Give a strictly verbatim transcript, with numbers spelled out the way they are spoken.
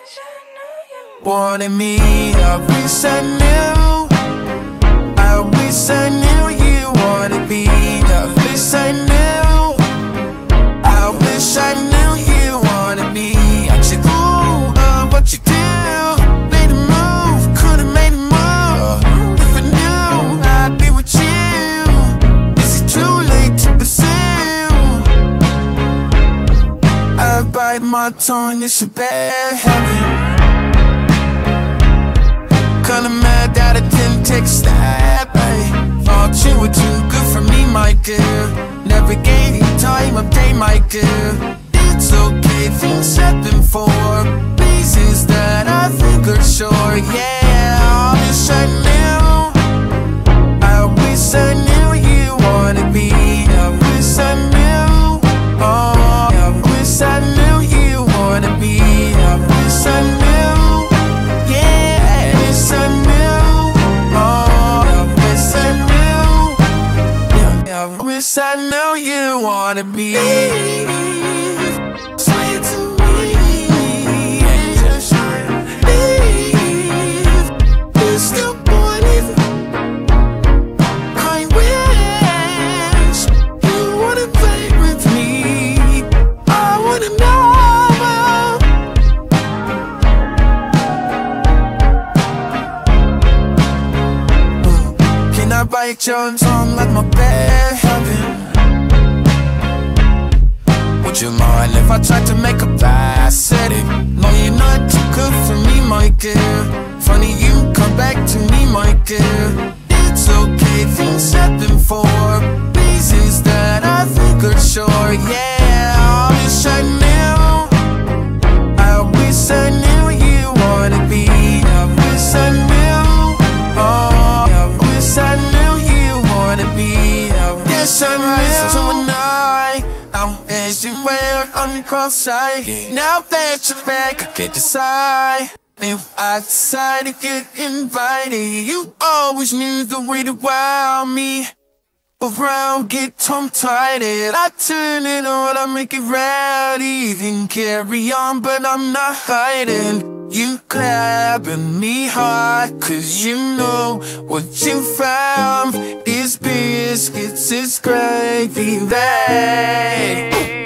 wanted me. I wish I knew, I wish I knew you wanted me. I wish I knew, I wish I knew you wanted me. I should do uh, what you do. Made a move, could've made a move. If I knew I'd be with you, is it too late to pursue? I bite my tongue, it's a bad habit. Kinda mad that I didn't take a step, ay. Thought you were too good for me, my girl. Never gave you time of day, my girl. It's okay, things happen for reasons that I think are sure, yeah. I wish I knew, I wish I knew you wanted me. I wish I knew, oh, I wish I knew you wanted me. I wish I knew, yeah, I wish I knew, oh, I wish I knew, yeah, I wish I knew you wanted me. Say it to me, and just leave. You still want it. I wish you wanna play with me. I wanna know. Can I bite your tongue like my bad habit? Would you mind if I tried to make a pass at it? No, you're not too good for me, my girl. Funny you come back to me, my girl. It's okay, things happen for reasons that I think are sure, yeah. I wish I knew, I wish I knew you wanted me. I wish I knew, oh, I wish I knew you wanted me. I wish I knew. So when I, I'm as you were on the cross side. Now that you're back, I can't decide if I decide to get invited. You always knew the way to wow me around, get tongue-tied. I turn it on, I make it rowdy, then carry on, but I'm not hiding. You clapping me hard, cause you know what you found. These biscuits is gravy, babe.